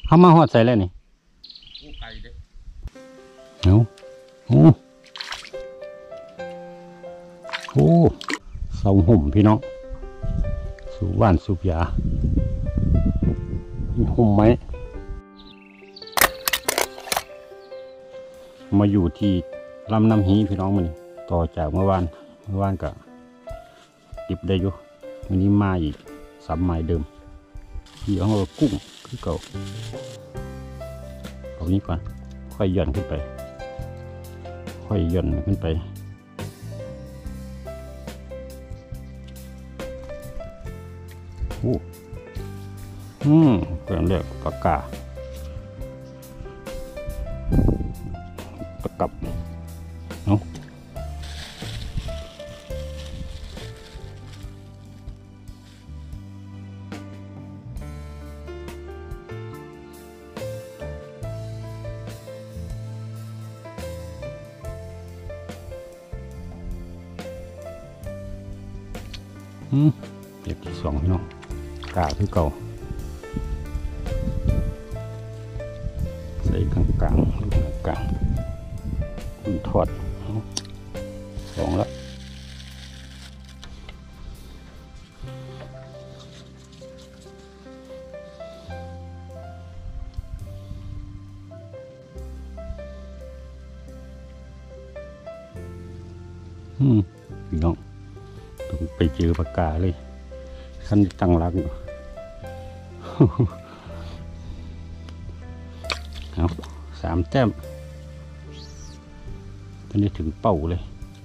เขามาหอดใส่แล้วนี่ไก่เด้เอาโอ้เสาห่มพี่น้องสูบว่านสูบยาห่มไหมมาอยู่ที่ลำน้ำฮีพี่น้องมันต่อจากเมื่อวานก็ติบได้อยู่วันนี้มาอีก3 ไม้เดิมที่เอากุ้งคือเก่าเอานี้ก่อนค่อยหย่อนขึ้นไปโอ้เพื่อนเรียกปากกาประกับเนาะเก็บที่2พี่น้องกาคือเก่าใส่กลางคุณทอด2แล้วพี่น้องต้องไปเจอปากกาเลยท่านตั้งรักอยู่เอา3 แต้มตอนนี้ถึงเป้าเลย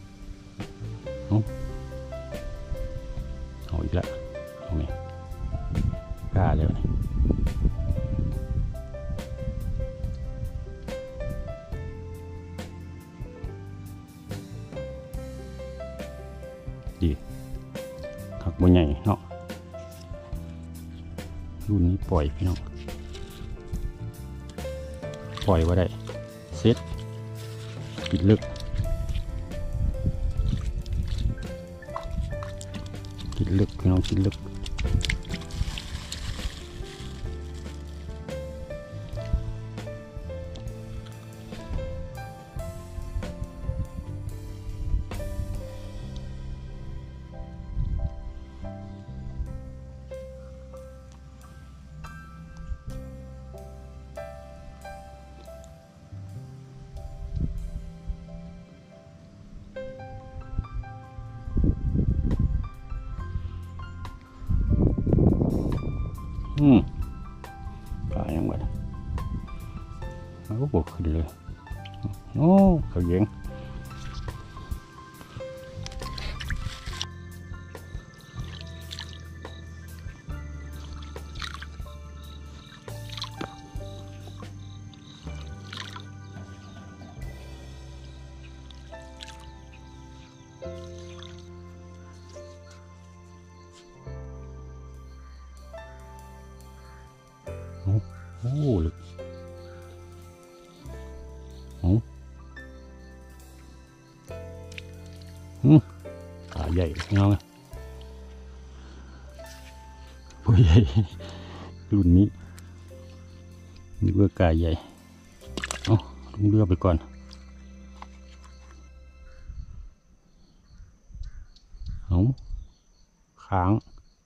เอาอีกแล้วเอาไงกล้าเลยดีหักบัวใหญ่เนาะรุ่นนี้ปล่อยพี่น้องปล่อยว่าได้เซ็ตกินลึกพี่น้องกินลึกปลายังไงมันก็บวกขึ้นเลยโอ้เขาเย็งโอ้ลึกขาใหญ่เนาะตัวใหญ่รุ่นนี้นี่เบอร์กาใหญ่เอาลงเรือไปก่อนเอาค้าง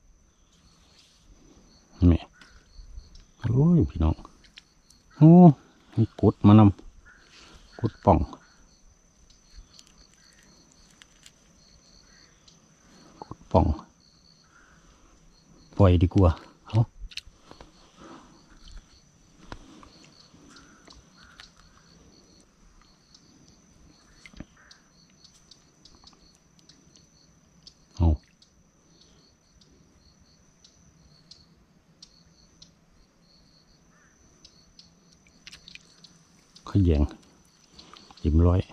นี่โอ้ยพี่น้องโอ้มีกดมานำกดป่องปล่อยดีกว่าเอาขยงจิ้มร้อย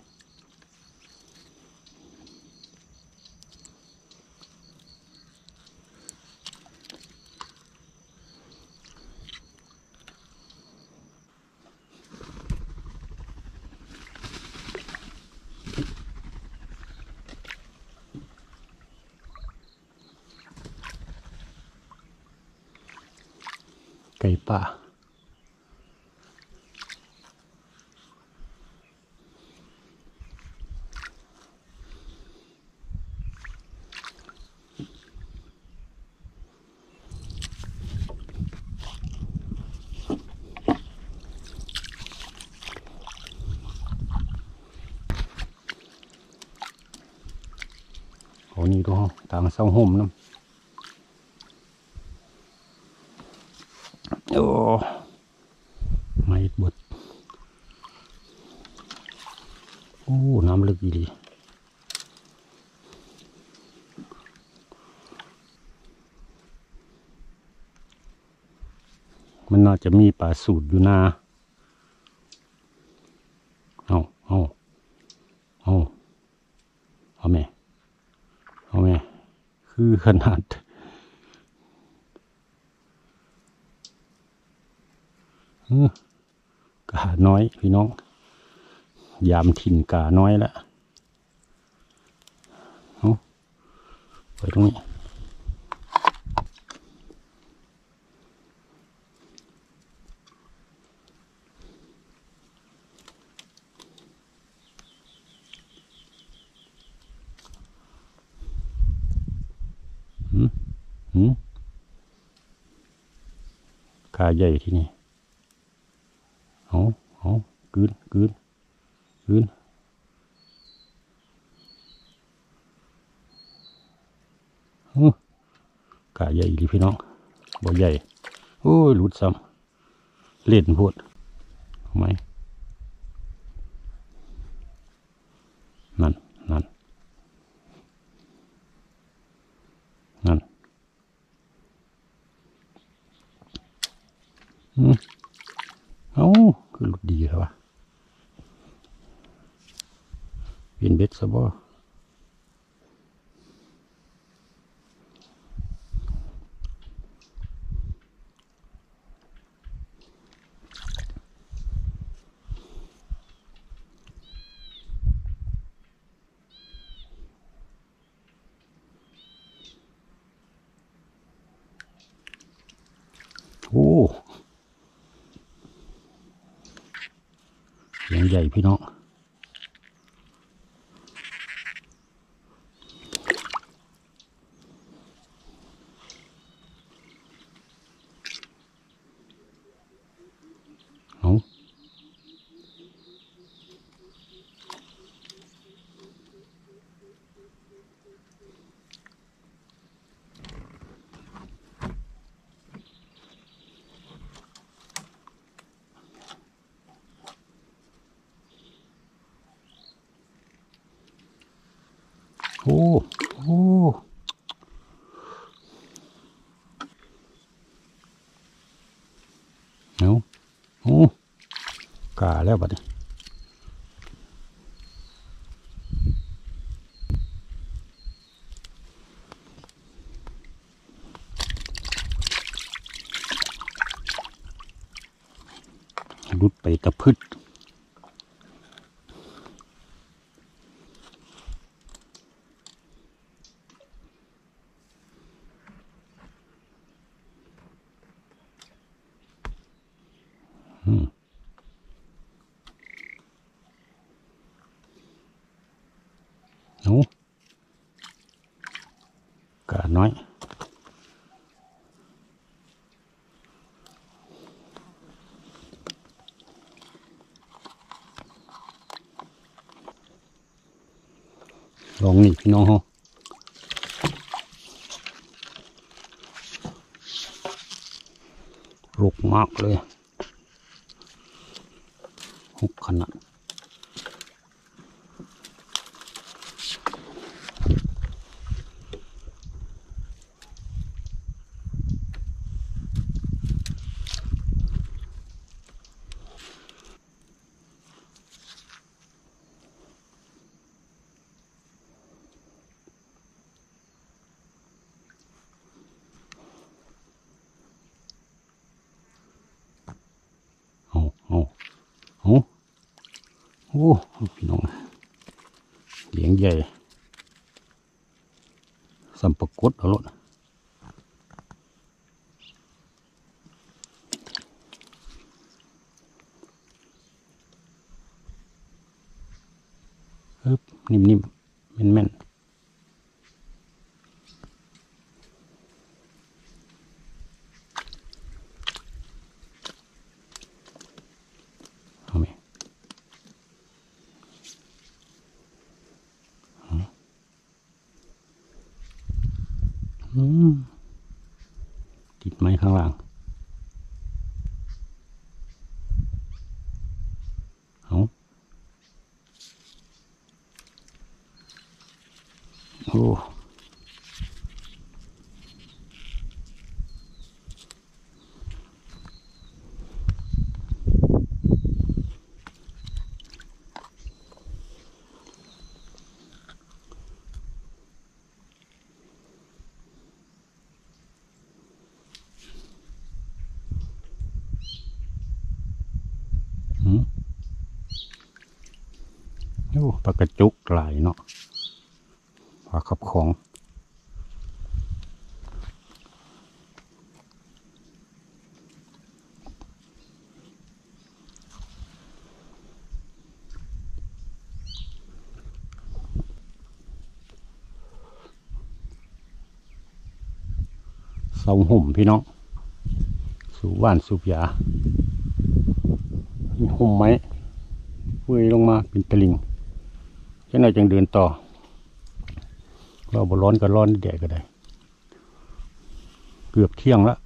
ไก่ป่านี่ดูทางเสาห่มน้ำโอ้ไม่บดโอ้น้ำลึกดีมันน่าจะมีปลาสูตรอยู่นาเอาแม่คือขนาดกาน้อยพี่น้องยามถิ่นกาน้อยแล้วไปตรงนี้กาใหญ่ที่นี่กืนกาใหญ่ดิพี่น้องบ่ใหญ่โอ้ยหลุดซ้ำเล่นพูดไหมนั่นคือหลุดดีครับวะเปลี่ยนเบ็ดซะบ่โอ้ยังใหญ่พี่น้องโอ้กาแล้วบัดนี้รุดไปตะพึดกาน้อยลองนี่พี่น้องรุกมากเลยหุกขนาดโอ้พี่น้องเลี้ยงใหญ่สัมปกดเอาลดนิ่มแม่นเอาไหมข้างล่างเอาโอ้ปลากระจุกหลายเนาะปลาขับของเสาห่มพี่น้องสูบว่านสูบยาห่มไม้เว้ยลงมาเป็นตะลิงแค่ไหนจังเดินต่อว่าบ่ร้อนก็ร้อนแดดก็ได้เกือบเที่ยงแล้ว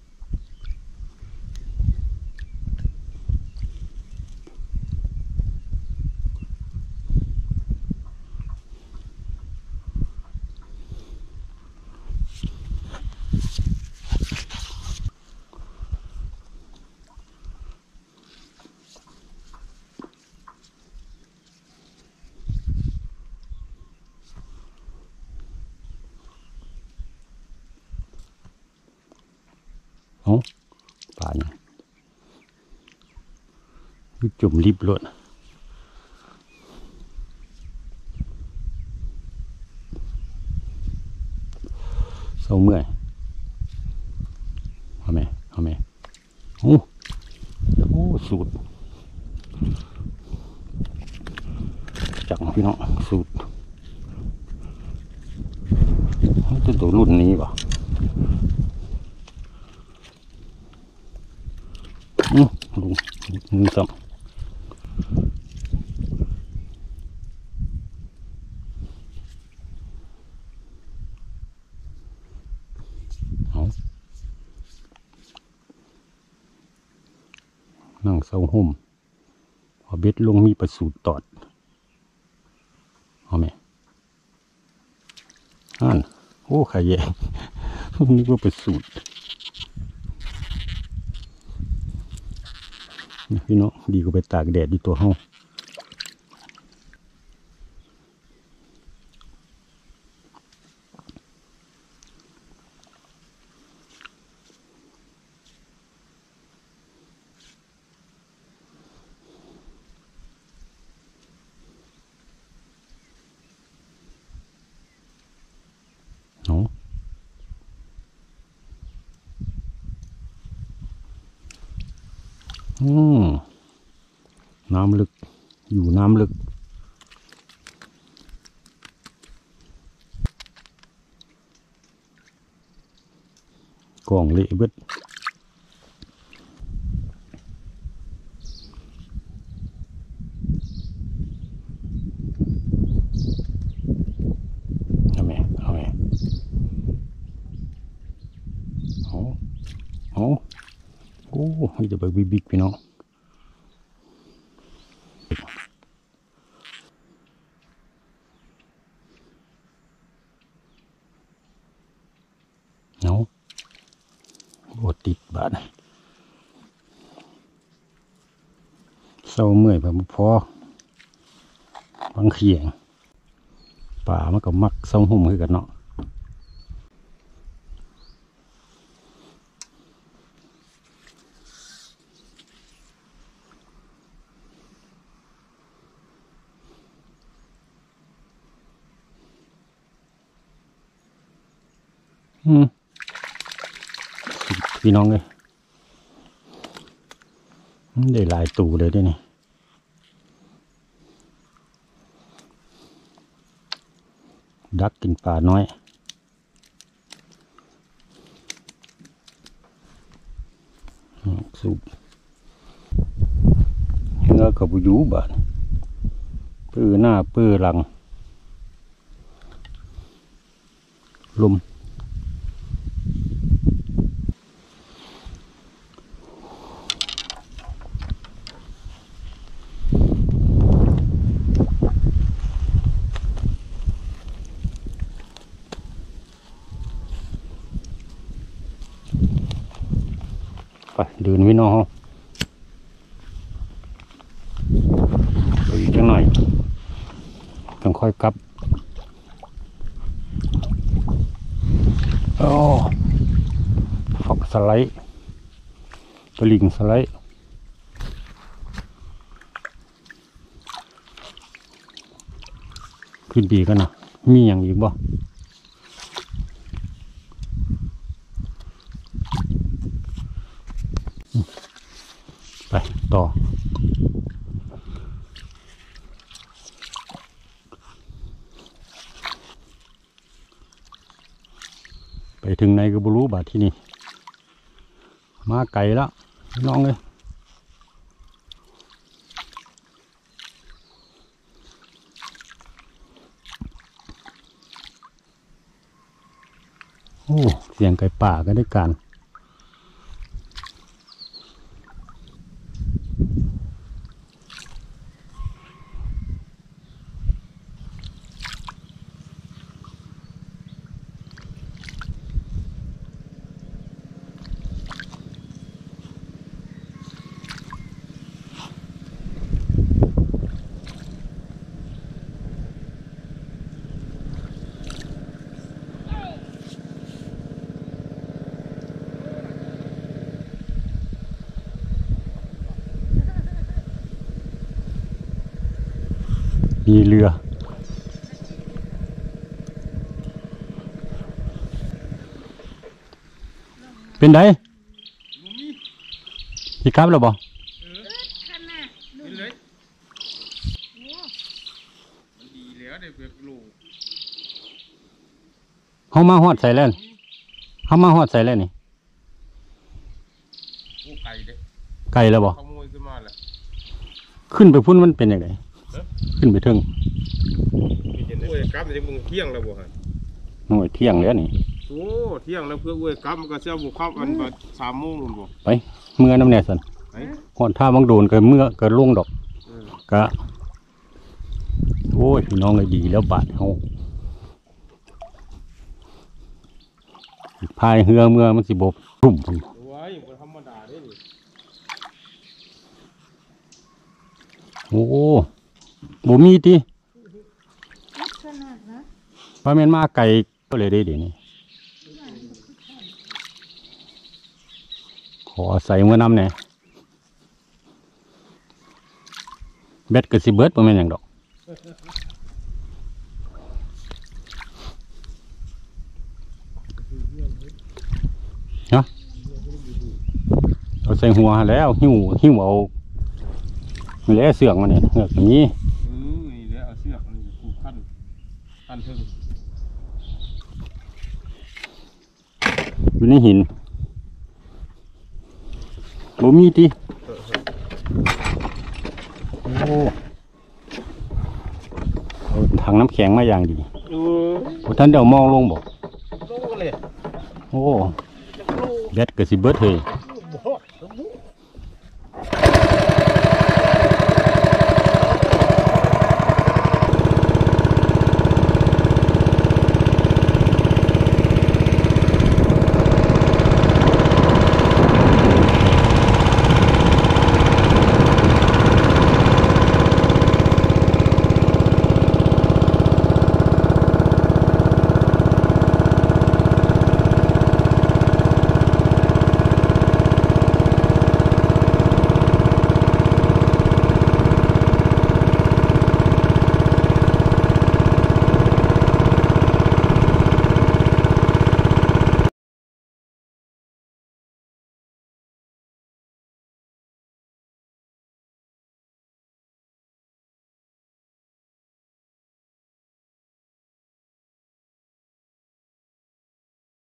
ป่าเนี่ยจุ่มริบรถเศร้าเมื่อยเอาไหมโอ้สูตรจังพี่น้องสูตรตัวรุ่นนี้ป่ะลุงซ้ำนั่งเสาห่มพอเบ็ดลงมีประสูตรตอดเอาไหมโอ้ขายแย่นึกว่าประสูตรพี่น้องดีกว่าไปตากแดดดีตัวห้องน้ำลึกอยู่น้ำลึกกล่องเละเบิดเอาไหมโอ้ยจะไปบิ๊กพี่น้องติดบาดเศร้าเมื่อยแบบพอบางเขียงป่ามันก็มักเศร้าหุ่มคือกันเนาะพี่น้องเลยได้หลายตู่เลยด้วยนี่ดักกินปลาน้อยสูบเนื้อกับบุยูบาดปื้อหน้าปื้อหลังลมเดินพี่น้องเฮาไปอีกจังหน่อยต้องค่อยกลับโอ้ฟอกสไลด์ตะลิงสไลด์ขึ้นดีกันนะมีอย่างอีกบ่ไปต่อไปถึงไหนก็บ่รู้บาดที่นี่มาไกลแล้วน้องเลยโอ้เสียงไก่ป่ากันด้วยกันมีเรือเป็นไงพี่ครับแล้วบ่เขามาฮอดใส่แล้วเขามาฮอดใส่แล้วนี่ไก่แล้วบ่ขึ้นไปพุ่นมันเป็นยังไงขึ้นไปถึงโอ้ยกลับจะมึงเที่ยงแล้วบ่ฮะหน่วยเที่ยงแล้วนี่โอ้เที่ยงแล้วเพื่อโอ้ยกลับมันก็เช้าบุกเข้ามันแบบ3 โมงบ่ไปเมื่อน้ำแน่สันหอนท่าบางโดนก็เมื่อก็ล่วงดอกกะโอ้ยพี่น้องเลยดีแล้วบาดเขาพายเรือเมื่อมันสิบบรุ่มพุ่นว้ายบ่ธรรมดาเด้นี่โอ้บ่มีติพระแม่นมาไก่ก็เลยได้เดี๋ยวนี้ขอใส่เมื่อน้ำเนี่ยเบ็ดกับสิเบิร์ดบ่แม่นอย่างดอกเนาะเอาใส่หัวแล้วหิ้วเอาแล้วเสือกมันเนี่ยเสือกอย่างนี้นี่แล้วเอาเสือกนี่ผูกขั้นเทิงอยู่ในหินบ่มีติโอ้ถังน้ำแข็งมาอย่างดีโอ้ท่านเดี๋ยวมองลงบอกลงเลยโอ้เบ็ดกับสิเบิร์ดเลย